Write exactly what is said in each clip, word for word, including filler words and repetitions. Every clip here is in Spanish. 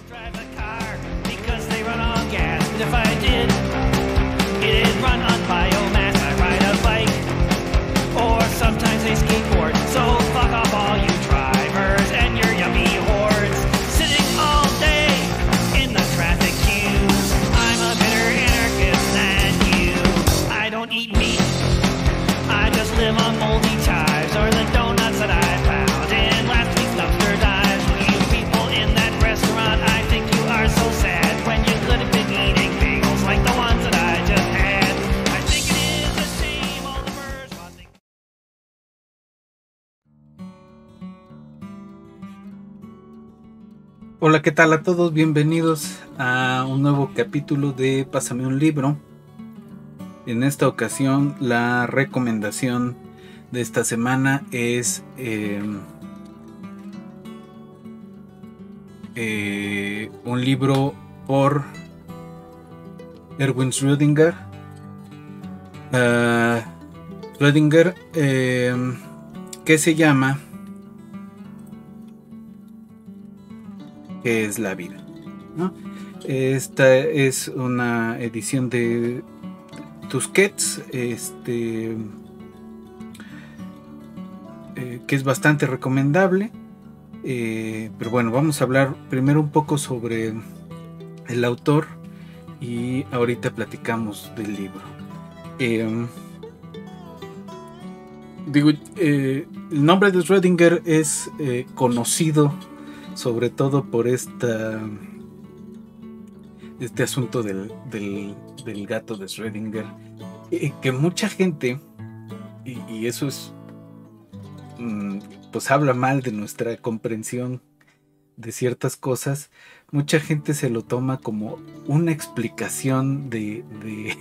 drive a car because they run on gas. But if I did, it'd run on biomass. I ride a bike, or sometimes I skateboard. So fuck off all you drivers and your yummy hordes, sitting all day in the traffic queues. I'm a better anarchist than you. I don't eat meat, I just live on moldy chives or the donuts that I found in last week's dumpster dives. You people in that restaurant, I think you are so sad when you could have been eating bagels like the ones that I just had. I think it is a shame all the bourgeois. Hola, ¿qué tal a todos? Bienvenidos a un nuevo capítulo de Pásame un libro. En esta ocasión la recomendación de esta semana es eh, eh, un libro por Erwin Schrödinger. Uh, Schrödinger eh, que se llama ¿Qué es la vida? ¿No? Esta es una edición de Tusquets, este, eh, que es bastante recomendable, eh, pero bueno, vamos a hablar primero un poco sobre el autor y ahorita platicamos del libro. Eh, digo, eh, el nombre de Schrödinger es eh, conocido sobre todo por esta este asunto del, del, del gato de Schrödinger, eh, que mucha gente, y, y eso es, mm, pues habla mal de nuestra comprensión de ciertas cosas. Mucha gente se lo toma como una explicación de de,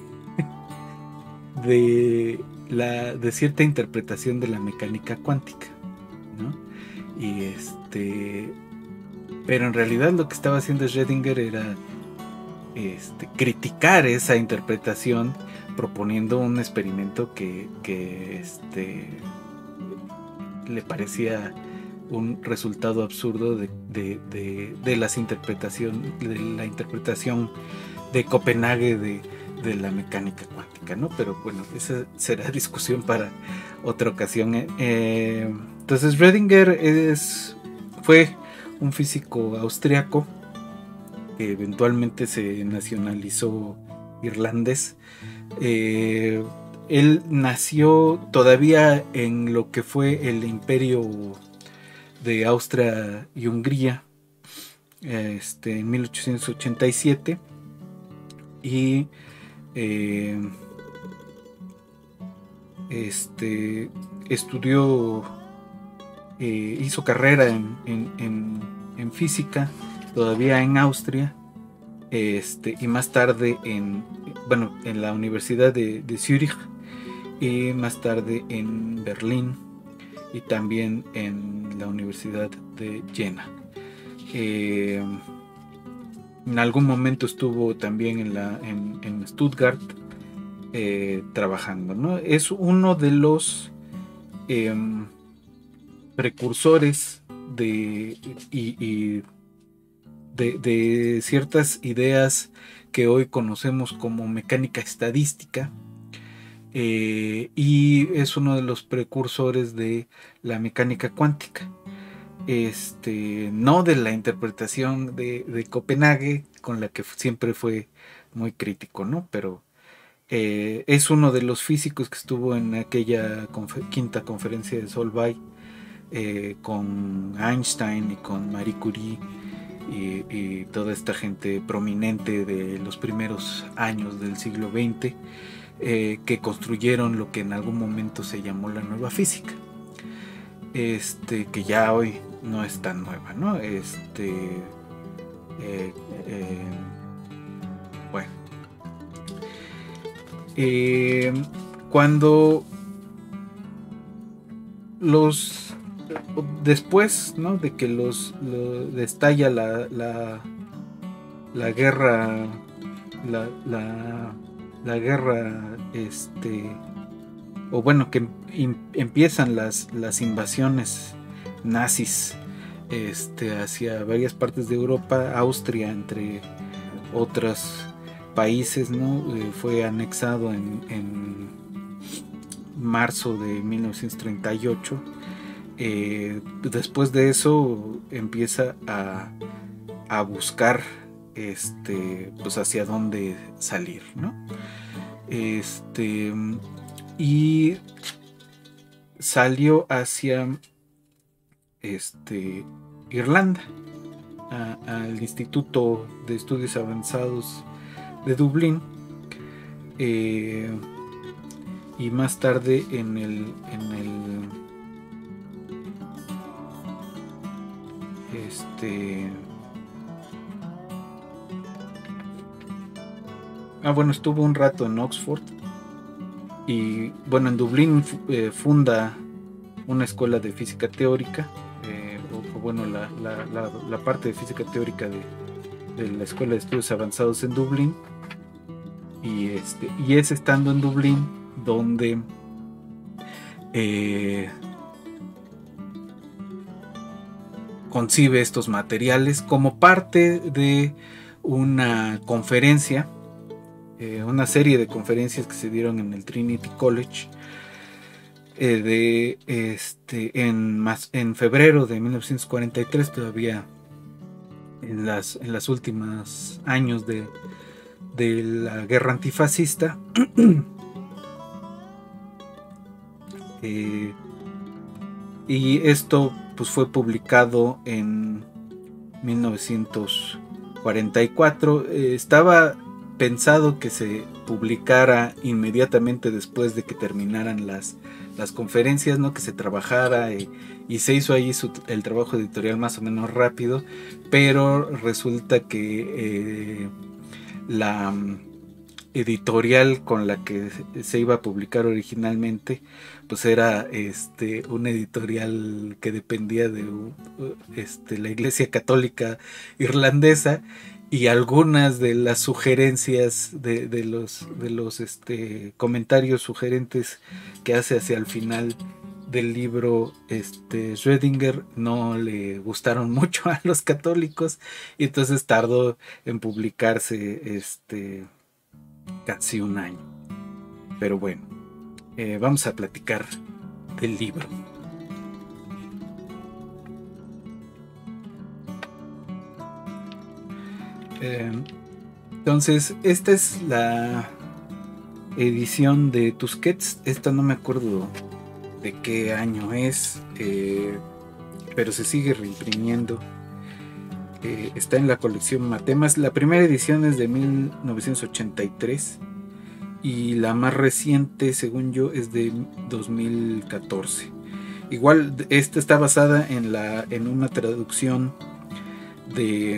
de, la, de cierta interpretación de la mecánica cuántica, ¿no? Y este, pero en realidad lo que estaba haciendo Schrödinger era Este, criticar esa interpretación, proponiendo un experimento que, que este, le parecía un resultado absurdo de, de, de, de las interpretación, de la interpretación de Copenhague de, de la mecánica cuántica, ¿no? Pero bueno, esa será discusión para otra ocasión. Eh, entonces Schrödinger es, fue un físico austriaco que eventualmente se nacionalizó irlandés. Eh, él nació todavía en lo que fue el imperio de Austria y Hungría, este, en mil ochocientos ochenta y siete, y eh, este, estudió, eh, hizo carrera en, en, en, en física todavía en Austria, este, y más tarde en, bueno, en la Universidad de, de Zúrich, y más tarde en Berlín, y también en la Universidad de Jena. Eh, en algún momento estuvo también en, la, en, en Stuttgart eh, trabajando, ¿no? Es uno de los eh, precursores de y, y De, de ciertas ideas que hoy conocemos como mecánica estadística, eh, y es uno de los precursores de la mecánica cuántica, este, no de la interpretación de, de Copenhague, con la que siempre fue muy crítico, ¿no? Pero eh, es uno de los físicos que estuvo en aquella confer- quinta conferencia de Solvay, eh, con Einstein y con Marie Curie, Y, y toda esta gente prominente de los primeros años del siglo veinte, eh, que construyeron lo que en algún momento se llamó la nueva física, este, que ya hoy no es tan nueva, ¿no? Este, eh, eh, bueno, eh, cuando los después, ¿no?, de que los, los estalla la, la, la guerra la, la, la guerra este o bueno que em, empiezan las, las invasiones nazis este, hacia varias partes de Europa, Austria entre otros países, ¿no? Eh, fue anexado en, en marzo de mil novecientos treinta y ocho. Eh, después de eso empieza a, a buscar este, pues hacia dónde salir, ¿no? Este, y salió hacia este, Irlanda, a, al Instituto de Estudios Avanzados de Dublín, eh, y más tarde en el, en el este ah bueno estuvo un rato en Oxford, y bueno, en Dublín eh, funda una escuela de física teórica, eh, o, o bueno la, la, la, la parte de física teórica de, de la Escuela de Estudios Avanzados en Dublín, y, este, y es estando en Dublín donde eh, concibe estos materiales como parte de una conferencia, eh, una serie de conferencias que se dieron en el Trinity College, eh, de, este, en, más, en febrero de mil novecientos cuarenta y tres, todavía en las, en las últimas años de, de la guerra antifascista. eh, y esto pues fue publicado en mil novecientos cuarenta y cuatro. Eh, estaba pensado que se publicara inmediatamente después de que terminaran las, las conferencias, ¿no? Que se trabajara, eh, y se hizo ahí su, el trabajo editorial más o menos rápido, pero resulta que eh, la editorial con la que se iba a publicar originalmente pues era este una editorial que dependía de este, la Iglesia Católica Irlandesa, y algunas de las sugerencias de, de los, de los este, comentarios sugerentes que hace hacia el final del libro este, Schrödinger no le gustaron mucho a los católicos, y entonces tardó en publicarse este, casi un año. Pero bueno, eh, vamos a platicar del libro. Eh, entonces, esta es la edición de Tusquets. Esta no me acuerdo de qué año es, eh, pero se sigue reimprimiendo. Eh, está en la colección Matemas. La primera edición es de mil novecientos ochenta y tres y la más reciente, según yo, es de dos mil catorce. Igual, esta está basada en, la, en una traducción de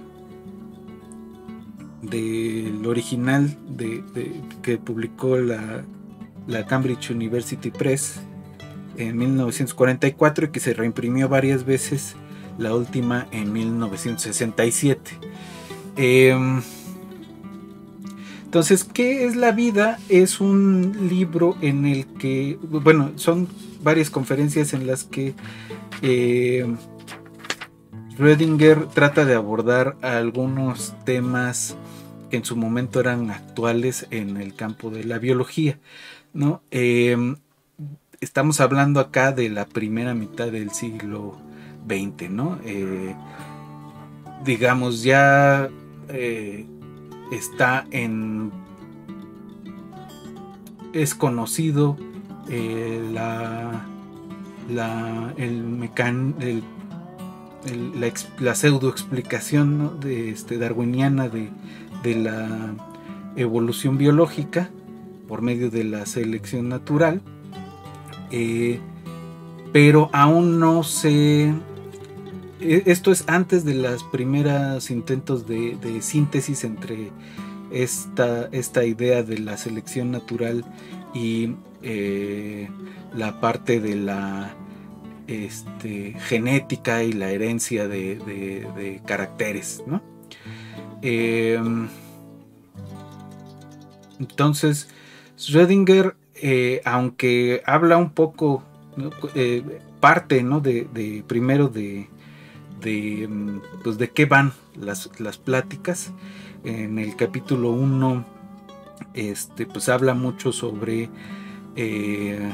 del original de, de, que publicó la, la Cambridge University Press en mil novecientos cuarenta y cuatro, y que se reimprimió varias veces, la última en mil novecientos sesenta y siete. Eh, entonces, ¿qué es la vida? Es un libro en el que, bueno, son varias conferencias en las que eh, Schrödinger trata de abordar algunos temas que en su momento eran actuales en el campo de la biología, ¿no? Eh, estamos hablando acá de la primera mitad del siglo veinte, ¿no? Eh, digamos, ya eh, está en... es conocido eh, la, la, el mecan, el, el, la, la pseudo explicación, ¿no? de, este, darwiniana de, de la evolución biológica por medio de la selección natural, eh, pero aún no se... Esto es antes de los primeros intentos de, de síntesis entre esta, esta idea de la selección natural y eh, la parte de la este, genética y la herencia de, de, de caracteres, ¿no? Eh, entonces, Schrödinger, eh, aunque habla un poco, ¿no? eh, parte, ¿no? de, de primero de de, pues de qué van las, las pláticas. En el capítulo uno este, pues habla mucho sobre eh,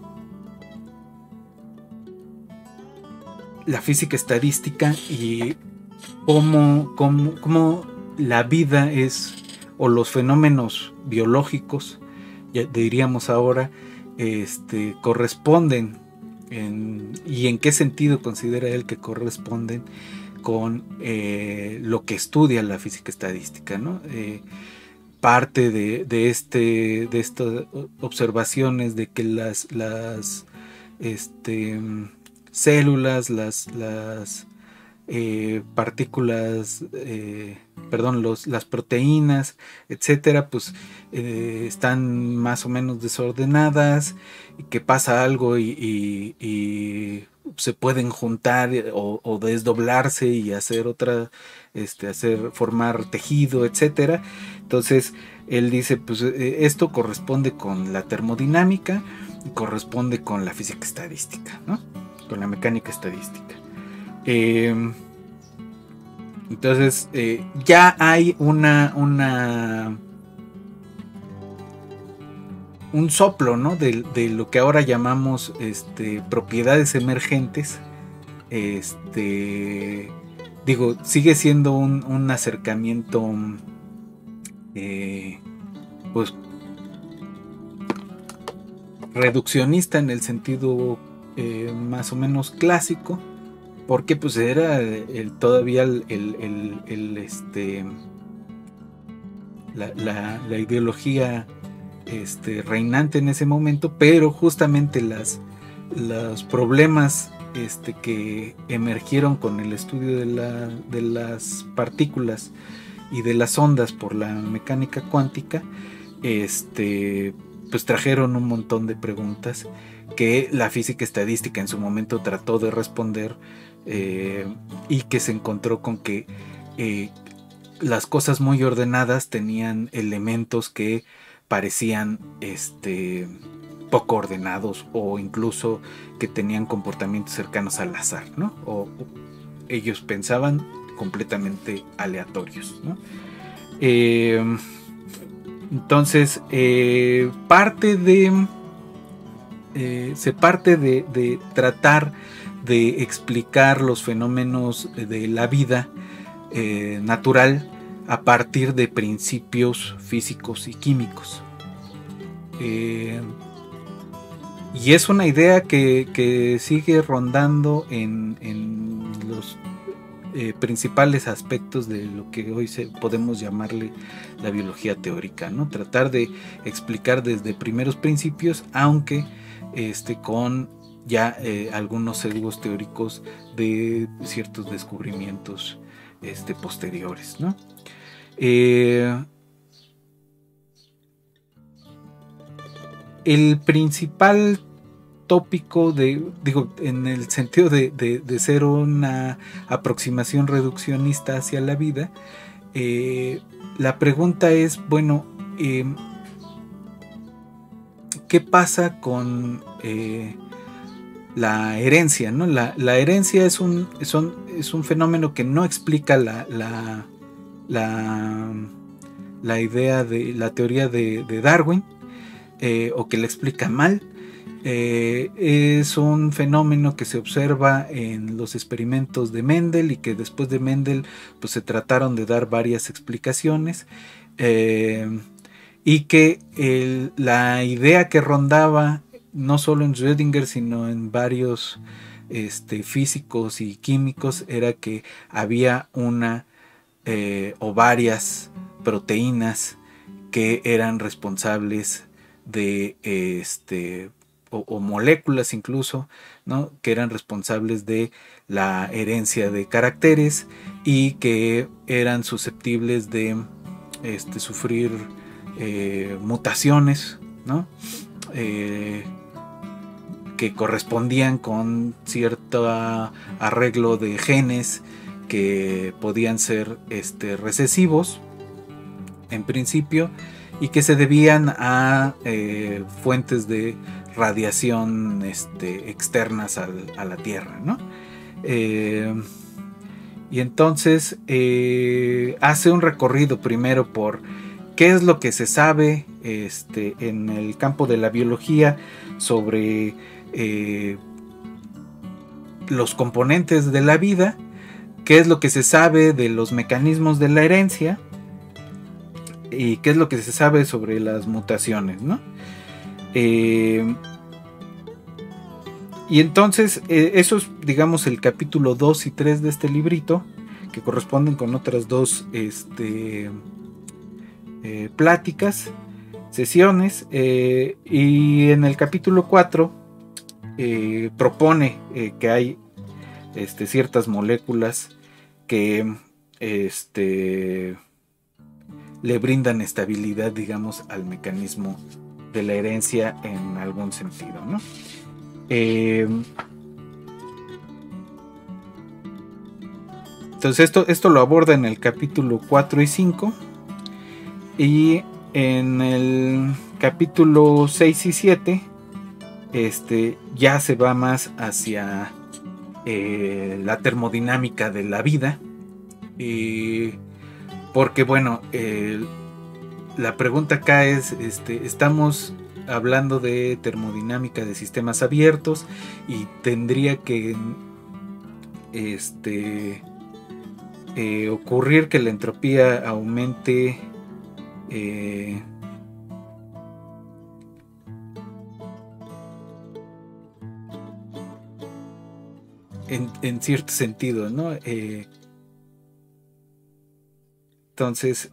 la física estadística y cómo, cómo, cómo la vida es, o los fenómenos biológicos, ya diríamos ahora, este, corresponden en, y en qué sentido considera él que corresponden con eh, lo que estudia la física estadística, ¿no? Eh, parte de, de, este, de estas observaciones de que las, las este, células, las, las eh, partículas, eh, perdón, los, las proteínas, etcétera, pues eh, están más o menos desordenadas, y que pasa algo y, y, y se pueden juntar o, o desdoblarse y hacer otra, este, hacer, formar tejido, etcétera. Entonces él dice, pues eh, esto corresponde con la termodinámica y corresponde con la física estadística, ¿no? Con la mecánica estadística. Eh, entonces eh, ya hay una, una un soplo, ¿no? de, de lo que ahora llamamos este, propiedades emergentes. Este, digo, sigue siendo un, un acercamiento eh, pues reduccionista en el sentido eh, más o menos clásico, porque pues era el, todavía el, el, el, el este la, la, la ideología este, reinante en ese momento, pero justamente las, los problemas este, que emergieron con el estudio de, la, de las partículas y de las ondas por la mecánica cuántica, este, pues trajeron un montón de preguntas que la física estadística en su momento trató de responder, eh, y que se encontró con que eh, las cosas muy ordenadas tenían elementos que parecían este, poco ordenados, o incluso que tenían comportamientos cercanos al azar, ¿no? O, o ellos pensaban completamente aleatorios, ¿no? Eh, entonces eh, parte de eh, se parte de, de tratar de explicar los fenómenos de la vida eh, natural a partir de principios físicos y químicos. Eh, y es una idea que, que sigue rondando en, en los eh, principales aspectos de lo que hoy se, podemos llamarle la biología teórica, ¿no? Tratar de explicar desde primeros principios, aunque este, con ya eh, algunos sesgos teóricos de ciertos descubrimientos este, posteriores, ¿no? Eh, el principal tópico de, digo, en el sentido de, de, de ser una aproximación reduccionista hacia la vida, eh, la pregunta es, bueno, eh, ¿qué pasa con eh, la herencia, ¿no? La, la herencia es un, son, es un fenómeno que no explica la, la, la, la idea de la teoría de, de Darwin, eh, o que la explica mal. Eh, es un fenómeno que se observa en los experimentos de Mendel, y que después de Mendel pues se trataron de dar varias explicaciones, eh, y que el, la idea que rondaba no solo en Schrödinger sino en varios este, físicos y químicos era que había una eh, o varias proteínas que eran responsables de este o, o moléculas incluso, ¿no? Que eran responsables de la herencia de caracteres y que eran susceptibles de este, sufrir eh, mutaciones, ¿no? Eh, que correspondían con cierto arreglo de genes que podían ser este, recesivos en principio, y que se debían a eh, fuentes de radiación este, externas al, a la Tierra, ¿no? Eh, Y entonces eh, hace un recorrido primero por qué es lo que se sabe este, en el campo de la biología sobre eh, los componentes de la vida, qué es lo que se sabe de los mecanismos de la herencia y qué es lo que se sabe sobre las mutaciones, ¿no? Eh, y entonces eh, eso es, digamos, el capítulo dos y tres de este librito, que corresponden con otras dos este, eh, pláticas, sesiones, eh, y en el capítulo cuatro eh, propone eh, que hay este, ciertas moléculas que este, le brindan estabilidad, digamos, al mecanismo de la herencia en algún sentido, ¿no? Eh, entonces esto, esto lo aborda en el capítulo cuatro y cinco, y en el capítulo seis y siete este, ya se va más hacia eh, la termodinámica de la vida, eh, porque bueno, eh, la pregunta acá es, este, estamos hablando de termodinámica de sistemas abiertos y tendría que este, eh, ocurrir que la entropía aumente eh, en, en cierto sentido, ¿no? Eh, entonces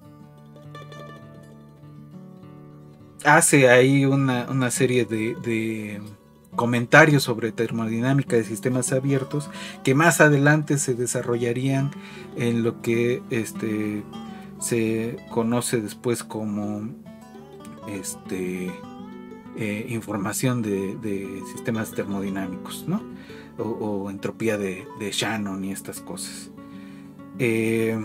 hace ahí una, una serie de, de comentarios sobre termodinámica de sistemas abiertos que más adelante se desarrollarían en lo que este, se conoce después como este, eh, información de, de sistemas termodinámicos, ¿no? o, o entropía de, de Shannon y estas cosas. Eh,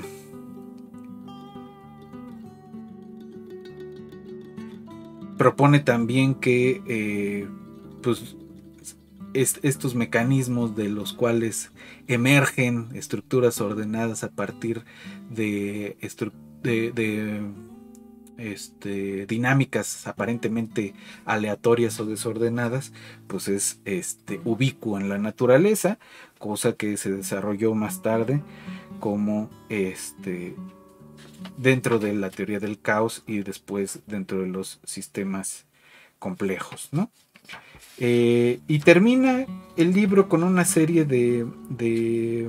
propone también que eh, pues, est estos mecanismos de los cuales emergen estructuras ordenadas a partir de, de, de este, dinámicas aparentemente aleatorias o desordenadas, pues es este, ubicuo en la naturaleza, cosa que se desarrolló más tarde como este, dentro de la teoría del caos y después dentro de los sistemas complejos, ¿no? Eh, y termina el libro con una serie de, de,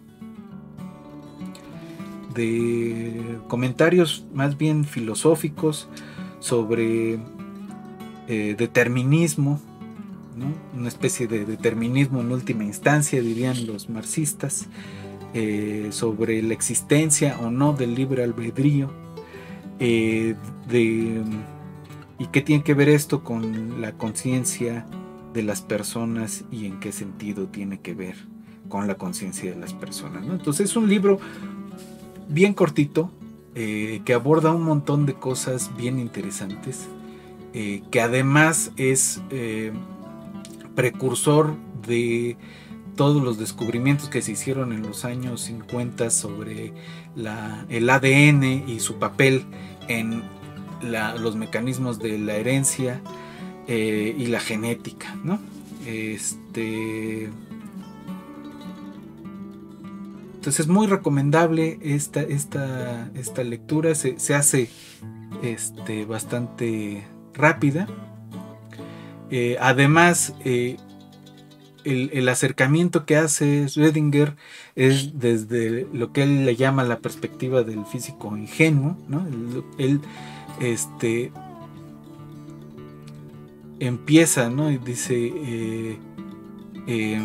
de comentarios más bien filosóficos sobre eh, determinismo, ¿no? Una especie de determinismo en última instancia, dirían los marxistas, eh, sobre la existencia o no del libre albedrío, eh, de, y qué tiene que ver esto con la conciencia de las personas y en qué sentido tiene que ver con la conciencia de las personas, ¿no? Entonces es un libro bien cortito, eh, que aborda un montón de cosas bien interesantes, eh, que además es eh, precursor de todos los descubrimientos que se hicieron en los años cincuenta sobre la, el A D N y su papel en la, los mecanismos de la herencia eh, y la genética, ¿no? Este, entonces es muy recomendable esta, esta, esta lectura, se, se hace este, bastante rápida. Eh, además, eh, El, el acercamiento que hace Schrödinger es desde lo que él le llama la perspectiva del físico ingenuo, ¿no? Él, él este, empieza, ¿no? Y dice eh, eh,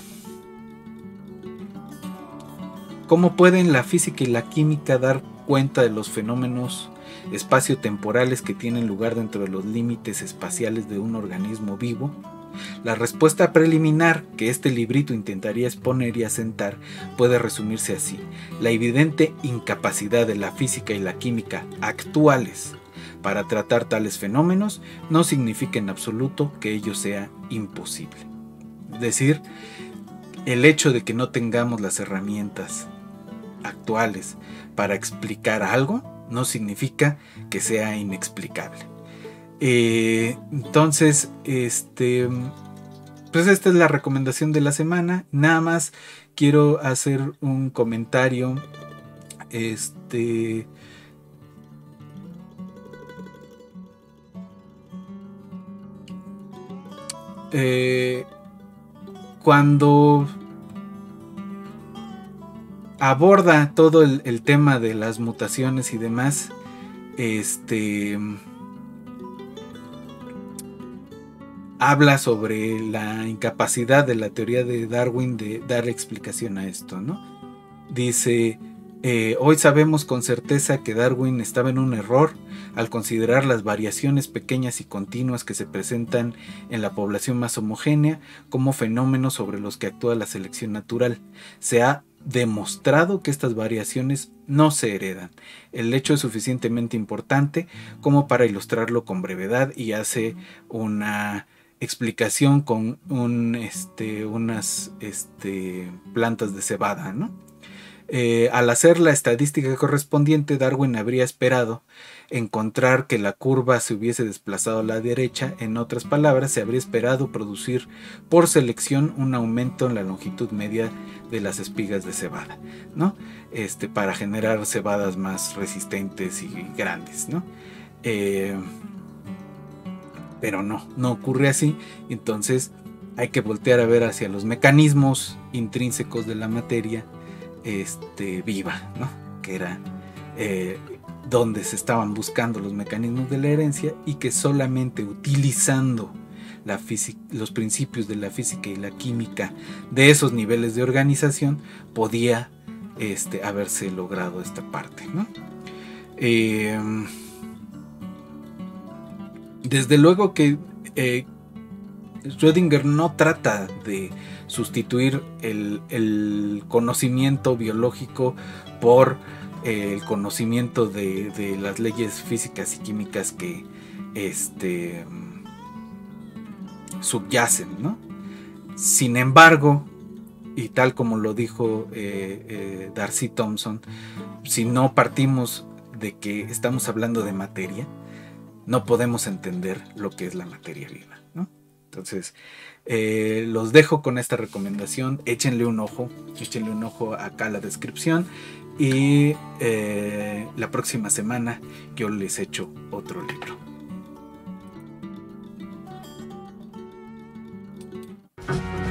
¿cómo pueden la física y la química dar cuenta de los fenómenos espaciotemporales que tienen lugar dentro de los límites espaciales de un organismo vivo? La respuesta preliminar que este librito intentaría exponer y asentar puede resumirse así: la evidente incapacidad de la física y la química actuales para tratar tales fenómenos no significa en absoluto que ello sea imposible. Es decir, el hecho de que no tengamos las herramientas actuales para explicar algo, no significa que sea inexplicable. Eh, entonces, este, pues esta es la recomendación de la semana. Nada más quiero hacer un comentario. Este... Eh, cuando aborda todo el, el tema de las mutaciones y demás, este habla sobre la incapacidad de la teoría de Darwin de dar explicación a esto, ¿no? Dice, eh, hoy sabemos con certeza que Darwin estaba en un error al considerar las variaciones pequeñas y continuas que se presentan en la población más homogénea como fenómenos sobre los que actúa la selección natural. Se ha demostrado que estas variaciones no se heredan. El hecho es suficientemente importante como para ilustrarlo con brevedad y hace una explicación con un, este, unas este, plantas de cebada, ¿no? Eh, al hacer la estadística correspondiente, Darwin habría esperado encontrar que la curva se hubiese desplazado a la derecha. En otras palabras, se habría esperado producir por selección un aumento en la longitud media de las espigas de cebada, ¿no? Este, para generar cebadas más resistentes y grandes, ¿no? Eh, pero no, no ocurre así. Entonces hay que voltear a ver hacia los mecanismos intrínsecos de la materia este, viva, ¿no? Que era eh, donde se estaban buscando los mecanismos de la herencia, y que solamente utilizando la física, los principios de la física y la química de esos niveles de organización podía este, haberse logrado esta parte, ¿no? Eh, desde luego que eh, Schrödinger no trata de sustituir el, el conocimiento biológico por eh, el conocimiento de, de las leyes físicas y químicas que este, subyacen, ¿no? Sin embargo, y tal como lo dijo eh, eh, Darcy Thompson, si no partimos de que estamos hablando de materia, no podemos entender lo que es la materia viva, ¿no? Entonces, eh, los dejo con esta recomendación. Échenle un ojo, échenle un ojo acá a la descripción. Y eh, la próxima semana yo les echo otro libro.